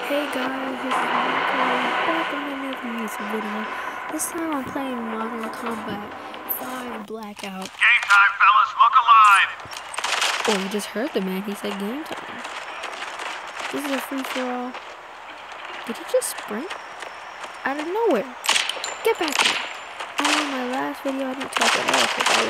Hey guys, this is Michael, back on another YouTube video. This time I'm playing Modern Combat 5 Blackout. Game time, fellas, look alive! Oh, you just heard the man, he said game time. This is a free-for-all. Did he just sprint? Out of nowhere. Get back here. I know in my last video I didn't talk at all because I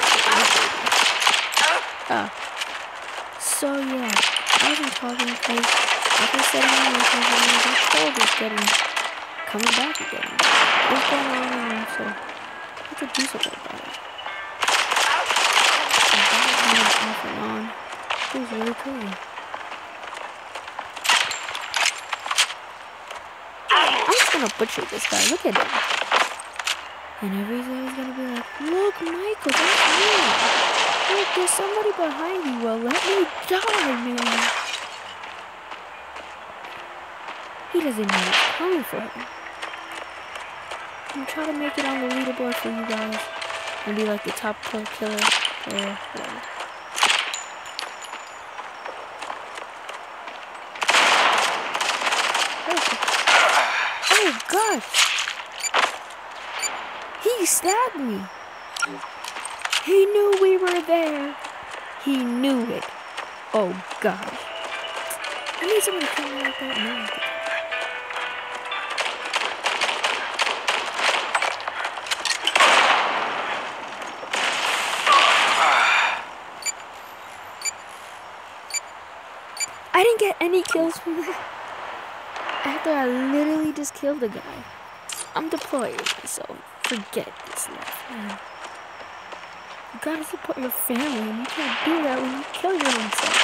was just so yeah, I wasn't talking because like I said in my last video, that cold is coming back again. What's going on, so I have to do something about it. The battle being off and on feels really cool. I'm just gonna butcher this guy, look at him. And everybody's gonna be like, look Michael, that's me. Look, there's somebody behind you, well let me die, man. He doesn't know what's coming for him. I'm trying to make it on the leaderboard for you guys. And be like the top pro killer player. Whatever. Oh gosh! He stabbed me! He knew we were there! He knew it! Oh gosh. I need someone to kill me like that now. I didn't get any kills from that. After I literally just killed the guy. I'm deployed, so forget this life, man. You gotta support your family, and you can't do that when you kill your own self.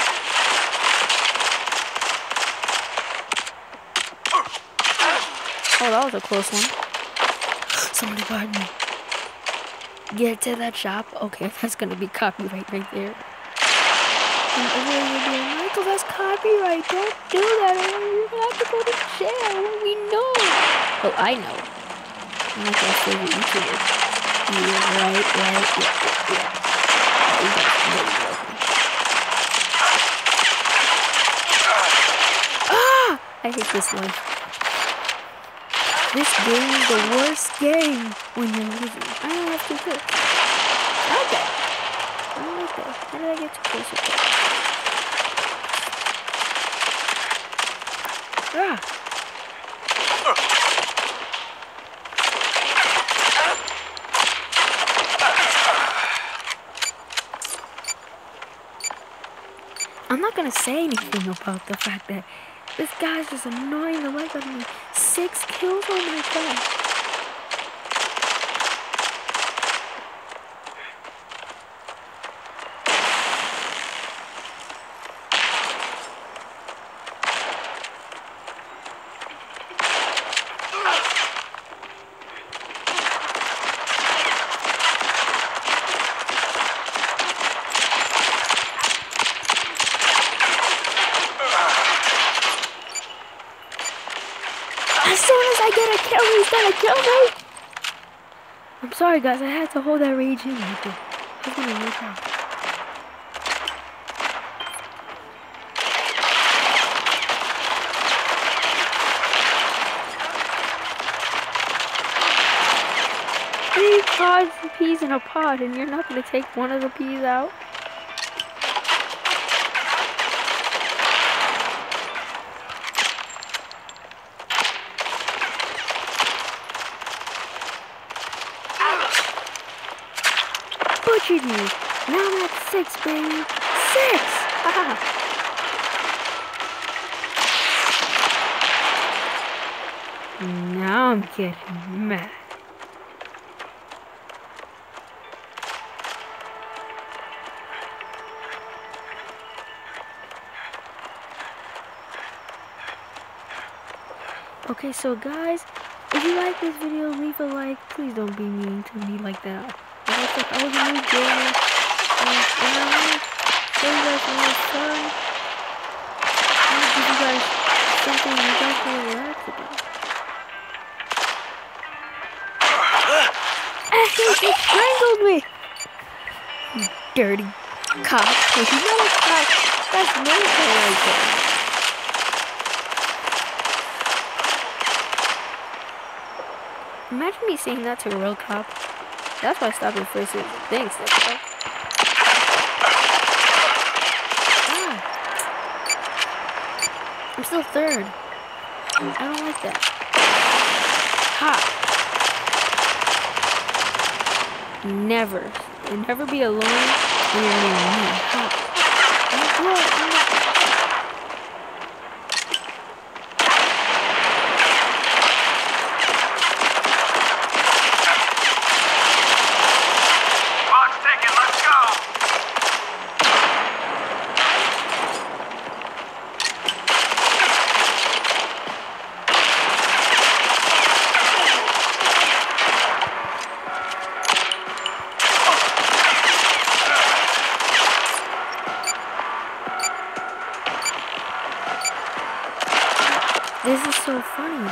Oh, that was a close one. Somebody guard me. Get to that shop. Okay, that's gonna be copyright right there. And everyone will be like, Michael, that's copyright. Don't do that. You're gonna have to go to jail. Well, we know. Oh, I know. I'm like my favorite YouTuber. Yeah, right. Yeah. Ah! I hate this life. This game is the worst game when you're losing. I don't have to kill. Okay. I don't like that. How did I get too close to that? Ah! I'm not gonna say anything about the fact that this guy's just annoying the life out of me. 6 kills, oh my god. As soon as I get a kill, he's gonna kill me! I'm sorry guys, I had to hold that rage in right there. I'm gonna work out. Three pods and peas in a pod, and you're not gonna take one of the peas out? Butchered you. Now I'm at 6, baby. 6! Ah. Now I'm getting mad. Okay, so guys, if you like this video, leave a like. Please don't be mean to me like that. I was a new gamer, and I want to show you guys some more fun. I want to give you guys something you guys can relax about. He strangled me! You dirty cop. If you know a cop, that's military right there. Imagine me saying that to a real cop. That's why I stopped at first. Thanks, that's all. Ah. I'm still third. I don't like that. Ha! Never. You'll never be alone when you're near me. Ha! This is so funny.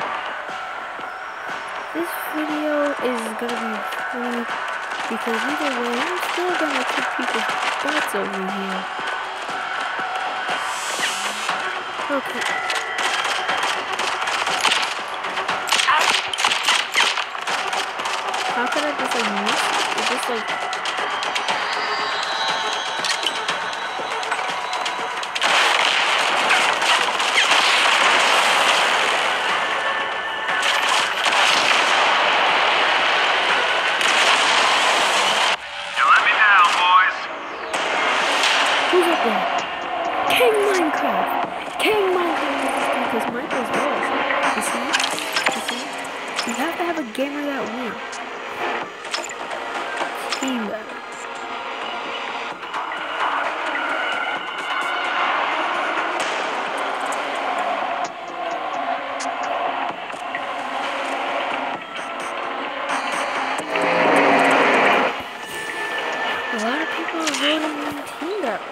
This video is gonna be funny because either way, I'm still gonna kick people's butts over here. Okay. How could I just like miss? It's just like. King Minecraft! King Minecraft because Minecraft's boss. You see? You have to have a gamer that wins. Team battle. A lot of people are voting on team battles.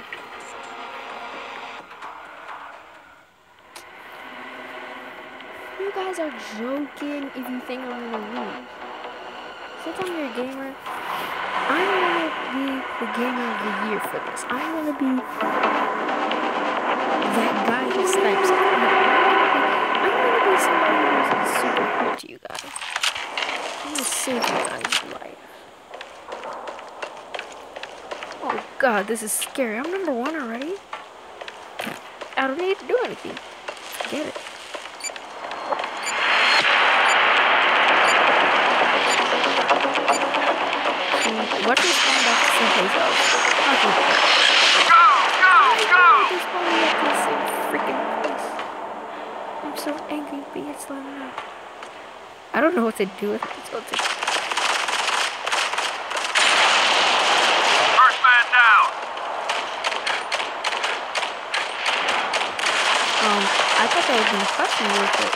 You guys are joking if you think I'm gonna lose. Since I'm your gamer, I'm gonna be the gamer of the year for this. I'm gonna be that guy who snipes. I'm gonna be somebody who's super cool to you guys. I'm gonna save you guys' life. Oh god, this is scary. I'm number 1 already. I don't need to do anything. Get it. What is spawned back to someplace else? Okay. Go! They spawned back to the same freaking place. I'm so angry, but it's not enough. I don't know what to do with it. First man down. I thought that was gonna cost me real quick.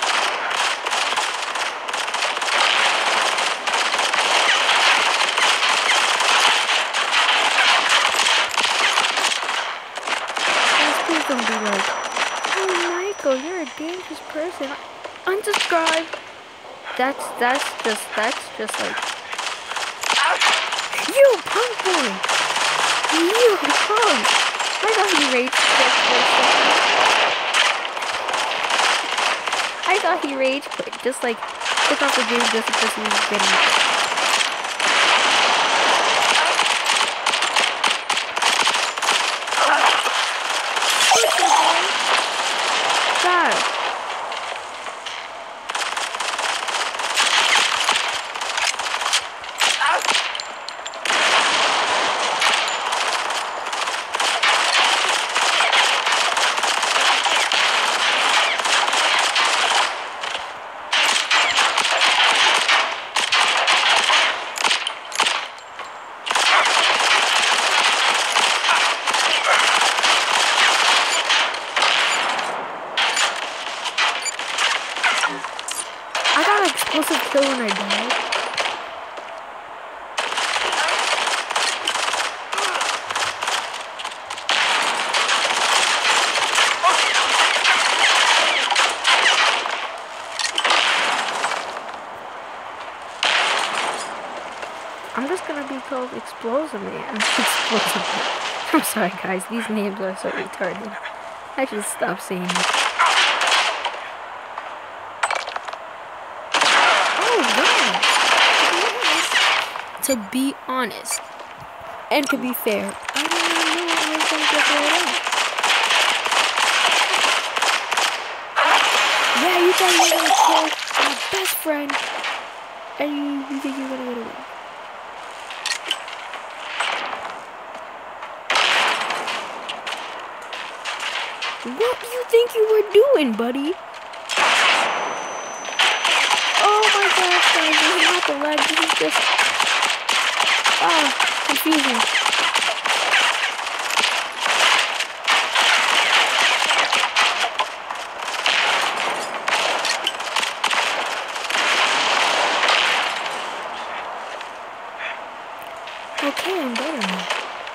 Don't be like, oh Michael, you're a dangerous person. Unsubscribe. That's just like, you punk boy. You punk. I thought he rage quit for a second. I thought he rage quit. Just like took off the game just because he was getting it. God. Explosive kill when I died. I'm just gonna be called Explosive Man. Explosive Man. I'm sorry guys, these names are so retarded. I should stop saying it. Oh! to be honest and to be fair, I didn't even know I was gonna get blown up. Yeah, you thought you were gonna kill my best friend, and you think you're gonna get away. What do you think you were doing, buddy? Oh my gosh, guys, this is not the leg, this is just... confusion. Okay, I'm better now.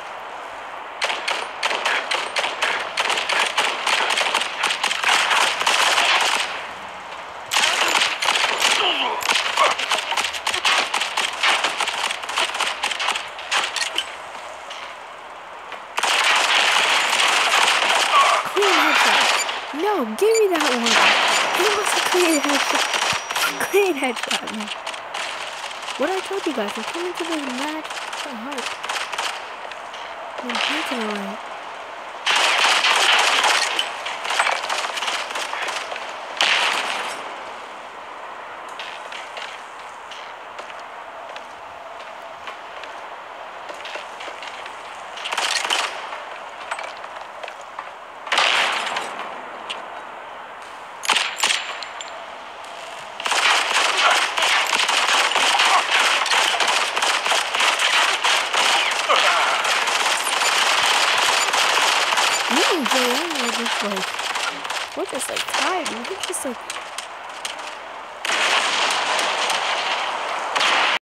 No, give me that one. It was a clean headshot. Clean headshot, man. What I told you guys, I'm coming to this match for hype. I'm taking away. We're just like tired. We're just like